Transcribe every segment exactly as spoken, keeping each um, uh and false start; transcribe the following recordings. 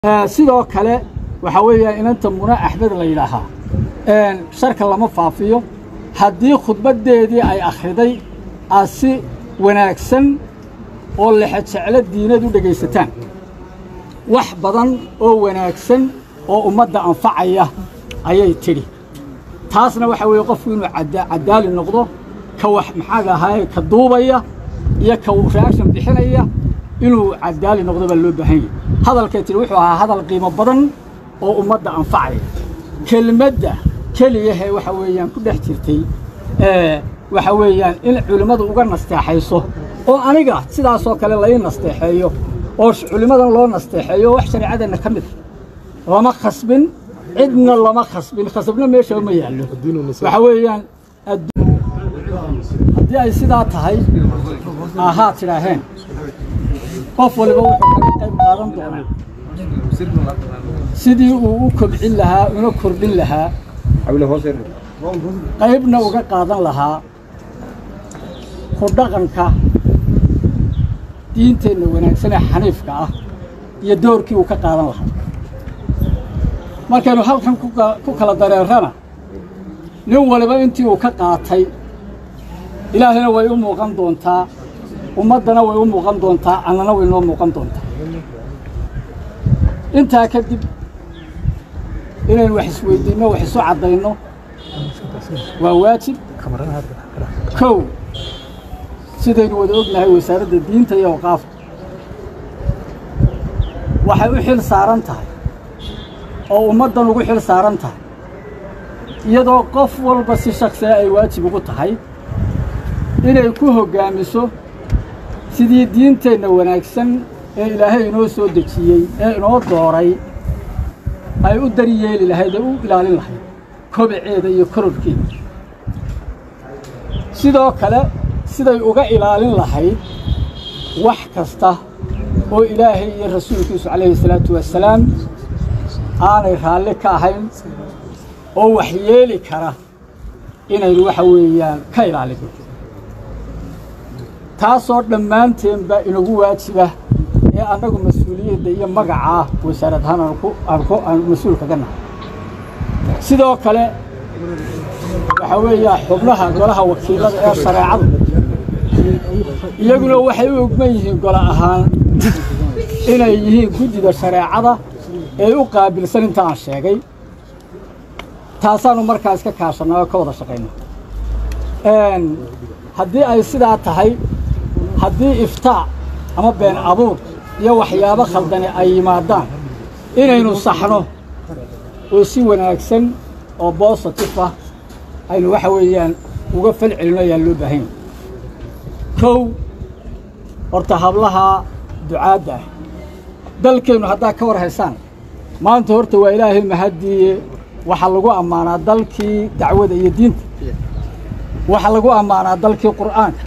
sidoo kale waxa weeyaan inanta Muna Axmed la yiraahdo een sharka lama faafiyo haddii khudbadeedii ay akhriday asi wanaagsan oo la jecel diinadu dhageysataan wax badan oo wanaagsan oo ummadda anfacaya ayay tiri taasna waxa weey qof inuu cadaali noqdo ka wax maxaa ahaay ka duubaya iyo ka reaction bixinaya inuu cadaali noqdo baa loo baahan yahay hadalka tiri wuxuu ahaa hadal qiimo badan oo ummadda anfacaya kelmadda kaliya waxa weeyaan ku dhex jirtay ee waxa weeyaan in culimadu uga nasteexayso oo aniga sidaas oo kale la ii nasteexeeyo oo culimadan loo nasteexeeyo wax shariicadana kamid lama khasbin cidna lama khasbin khasbna meesha ma yaalo waxa weeyaan haddii ay sidaa tahay aha tiraaheen qof waliba wuxuu ka qayb qaadan doonaa sidii uu u kobcin lahaa una kordhin lahaa qaybna uga qaadan lahaa ku dhaqanka diinteena wanaagsan ee xaniifka ah iyo doorkii uu ka qaadan lahaa markaynu halkan ku kala dareerana nin waliba intii uu ka qaatay ilaahayna way u muuqan doontaa ummadana way u muuqan doontaa annana way noo muuqan doontaa intaa kadib inaynu wax isweydiino wax isu cadayno waa waajib kow sidaynu wada ognahay wasaaradda diinta iyo awqaafta waxay u xil saaran tahay oo ummaddan ugu xil saaran tahay iyadoo qof walba si shakhsi ah ay waajib ugu tahay inay ku hoggaamiso sidii diinteenna wanaagsan ee ilaahay inoo soo dejiyey ee inoo dooray ay u daryeeli lahayd ee u ilaalin lahayd kobaceeda iyo kororkeeda sidoo kale siday uga ilaalin lahayd wax kasta oo ilaahay iyo rasuulkiisu calayhi salaatu wassalaam aanay raalli ka ahayn oo wax yeeli kara inaynu waxa weeyaan ka ilaalino taasoo dhammaanteenba inagu waajiba ee annagu mas-uuliyadda iyo magaca wasaarad ahaan aan ku aan mas-uul kaga nahay sidoo kale waxa weeyaa xubnaha golaha wakiilada ee shareecadu iyaguna waxay u ogman yihiin gola ahaan inay yihiin guddiga shareecada ee u qaabilsan inta aan sheegay taasaanu markaa iska kaashanaa oo ka wada shaqayno haddii ay sidaa tahay haddii iftaa ama been abuur iyo waxyaabo khaldane ay yimaadaan inaynu saxno oo si wanaagsan oo positive ah aynu waxa weeyaan uga fal celino ayaa loo baahan yahay kow horta hablaha ducaadda ah dalkeennu haddaa ka war haysaan maanta horta waa ilaahay mahadiye waxaa lagu ammaanaa dalkii dacwada iyo diinta waxaa lagu ammaanaa dalkii qur'aanka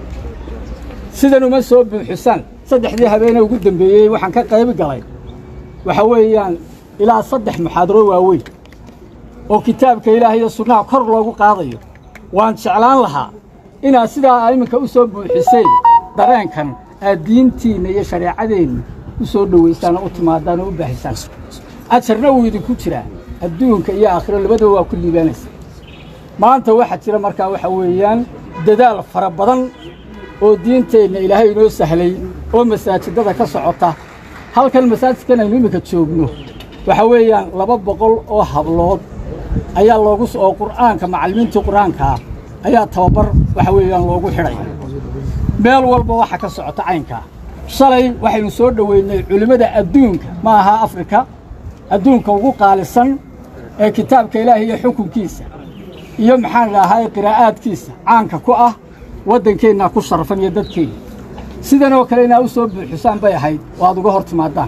sidan uma soo buuxisaan saddexdii habeenee ugu dambeeyey waxaan ka qayb galay waxa weeyaan ilaa saddex muxaadaro waaweyn oo kitaabka ilaahay iyo sunnaha kor loogu qaadayo waan jeclaan lahaa inaad sidaa iminka u soo buuxiseen dareenkan aad diintiinna iyo shareecadeenna u soo dhowaysaan oo u timaadaan oo u baahisaan ajarna wuu idinku jiraa adduunka iyo aakhiro labadaba waa ku liibaanaysa maanta waxaa jira markaa waxa weeyaan dadaal fara badan oo diinteenna ilaahay inoo sahlay oo masaajidada ka socota halkan masaajidkan aynu iminka joogno waxa weeyaan laba boqol oo hablood ayaa loogu oo qur'aanka macallimiintii qur'aanka ayaa tababar waxa weeyaan loogu xidhay meel walba waxa ka socota caynka shalay waxaynu soo dhoweynay culimada adduunka ma aha afrika adduunka ugu qaalisan ee kitaabka ilaahay iyo xukunkiisa iyo maxaan idhaahay qiraa'aadkiisa caanka ku ah waddankeenna ku sharafan iyo dadkeena sidan oo kale inaa u soo buuxisaan bay ahayd oo aad uga hor timaadaan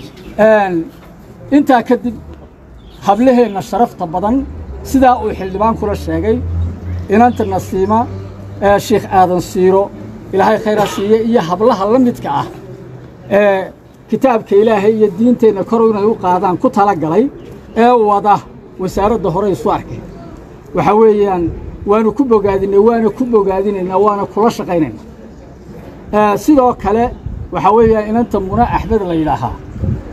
intaa kadib hablaheenna sharafta badan sidaa uu xildhibaan kula sheegay inanta nasiima sheekh aadan siiro ilaahay khayra siiye iyo hablaha la midka ah ee kitaabka ilaahay iyo diinteenna kor inay u qaadaan ku tala galay ee wada wasaaradda hore isu arkay waxa weeyaan waanu ku bogaadinay waana ku bogaadinaynaa waana kula shaqaynaynaa sidoo kale waxa weeyaan inanta Muna Axmed la yiraahdo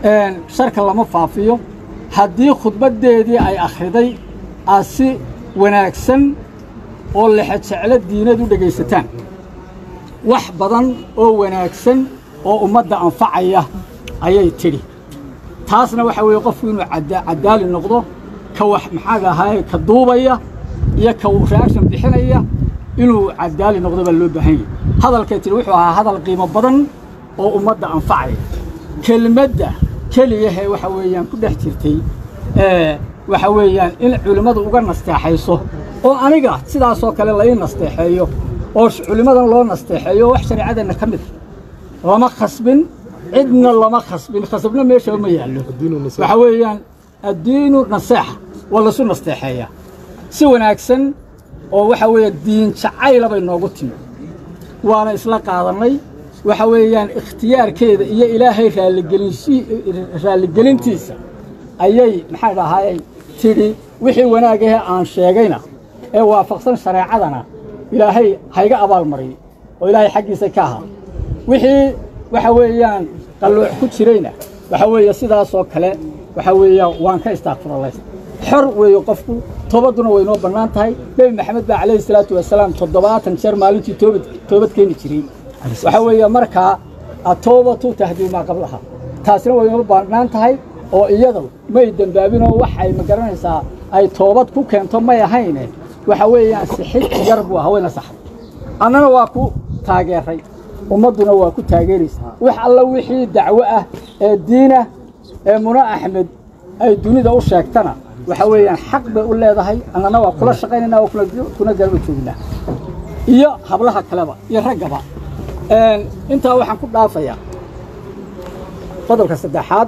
sharka lama faafiyo haddii khudbadeedii ay akhriday aad si wanaagsan oo lexajeclo diinad u dhegaysataan wax badan oo wanaagsan oo ummadda anfacaya ayay tidhi taasna waxa weeye qofku inuu cadaali noqdo ka wax maxaa ahaay ka duubaya iyo ka reaction bixinaya inuu cadaali noqdo baa loo baahan yahay hadalkay tidhi wuxuu ahaa hadal qiimo badan oo ummadda anfacaya kelmadda keliyahe waxa weeyaan ku dhex jirtay ee waxa weeyaan in culimadu uga nasteexayso oo aniga sidaasoo kale la ii nasteexeeyo oo culimadan loo nasteexeeyo wax shariicadana ka mid lama khasbin cidna lama khasbin khasabna meesha ma yaallo waxa weeyaan addiinu naseexa wala soo nasteexeeya si wanaagsan oo waxa weeye diin jacayl bay noogu timi waana isla qaadanay waxa weeyaan ikhtiyaarkeeda iyo ilaahay raali gelinsi raali gelintiisa ayay maxay dhahaayay tidhi wixii wanaag ah aan sheegayna ee waafaqsan shariicadana ilaahay hayga abaal mariyo oo ilaahay xaqiisa ka aha wixii waxa weeyaan qalooc ku jirayna waxa weeye sidaas oo kale waxa weeyaan waan ka istaaqfuralay xor weeyo qofku toobaduna way noo bannaan tahay nabi maxamed baa calayhi salaatu wasalaam toddobaatan jeer maalintii toobad toobad keeni jiray waxa weeye markaa atoobatu tahdiu maa qablaha taasina way noo bannaan tahay oo iyadu may dambaabin oo wax ay ma garanaysaa ay toobad ku keento may ahayne waxa weeyaan sixid yar buu haweenna sax annana waa ku taageeray ummaduna waa ku taageeraysaa wax alla wixii dacwo ah ee diina ee muna axmed ay dunida u sheegtana waxa weeyaan xaq bay u leedahay annana waa kula shaqaynaynaa oo kuna garba joognaa iyo hablaha kaleba iyo raggaba intaa waxaan ku dhaafayaa qodobka saddexaad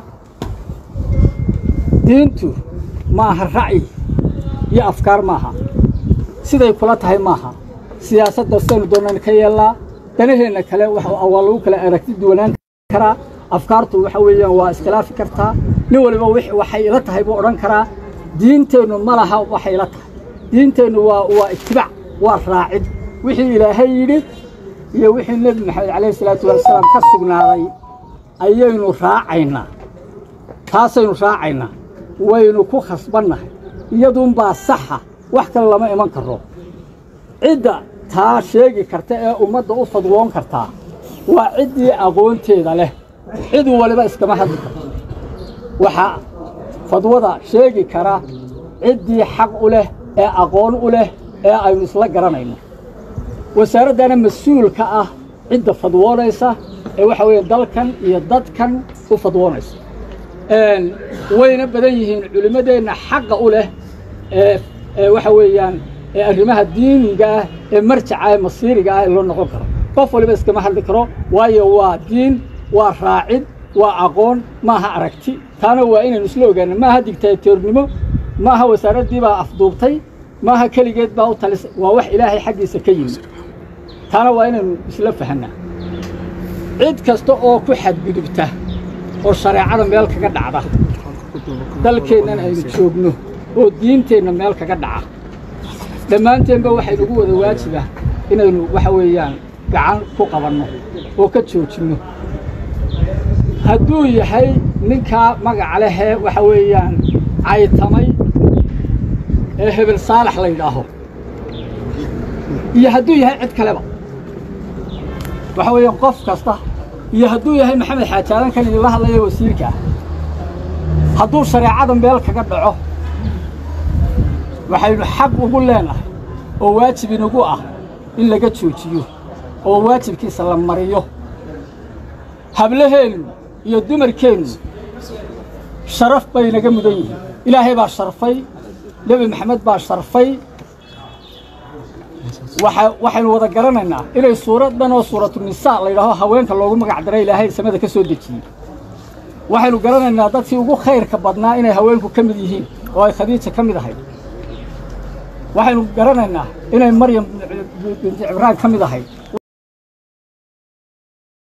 diintu maaha ra'yi iyo afkaar maaha siday kula tahay maaha siyaasadda saynu doonaan ka yeelnaa danaheenna kale waa lagu kala aragti duwanaan karaa afkaartu waxa weeyaan waa iskhilaafi kartaa nin waliba waxay ila tahay buu odhan karaa diinteennu ma laha waxay ila tahay diinteennu waa waa itibaac waa raacid wixii ilaahay yidhi iyo wixii nebi maxamed calayhi salaatu wasalaam ka sugnaaday ayaynu raacaynaa taasaynu raacaynaa waynu ku khasbannahay iyaduunbaa saxa wax kale lama iman karo cidda taa sheegi karta ee ummadda u fadwoon kartaa waa ciddii aqoonteeda leh cid waliba iskama hadli karto waxaa fadwada sheegi kara ciddii xaq u leh ee aqoon u leh ee aynu isla garanayno wasaaraddana mas-uulka ah cidda fadwoonaysa ee waxa weeye dalkan iyo dadkan u fadwoonaysa wayna badan yihiin culimmadeenna xaqa u leh ee waxa weeyaan ee arrimaha diiniga ah ee marjaca ee masiiriga ah ee loo noqon karo qof waliba iskama hadli karo waayo waa diin waa raacid waa aqoon maaha aragti taana waa inaynu isla ogaano maaha digtaatoornimo maaha wasaaraddii baa afduubtay maaha keligeed baa u talisay waa wax ilaahay xaggiisa ka yimid taana waa inaynu isla fahanaa cid kasta oo ku xadgudubta oo shareecada meel kaga dhacda dalkeennan aynu joogno oo diinteenna meel kaga dhaca dhammaanteenba waxaynugu wada waajiba inaynu waxa weeyaan gacan ku qabanno oo ka joojinno hadduu yahay ninkaa magaca lehee waxa weeyaan caytamay ee hebel saalax la yidhaaho iyo hadduu yahay cid kaleba waxa weeyaan qof kasta iyo hadduu yahay maxamed xaajaadan kan idinla hadlaya wasiirka hadduu shareecada meel kaga dhaco waxaynu xaq ugu leenahay oo waajib inagu ah in laga joojiyo oo waajibkiisa la mariyo hablaheennu iyo dumarkeennu sharaf bay naga mudan yihiin ilaahay baa sharfay nebi maxamed baa sharfay waxaynu wada garanaynaa inay suuraddan oo suuratunisaa la yidhaaho haweenka loogu magac daray ilaahay samada ka soo dejiyey waxaynu garanaynaa dadkii ugu khayrka badnaa inay haweenku ka mid yihiin oo ay khadiija ka mid ahayd waxaynu garanaynaa inay maryam binti cibraan ka mid ahayd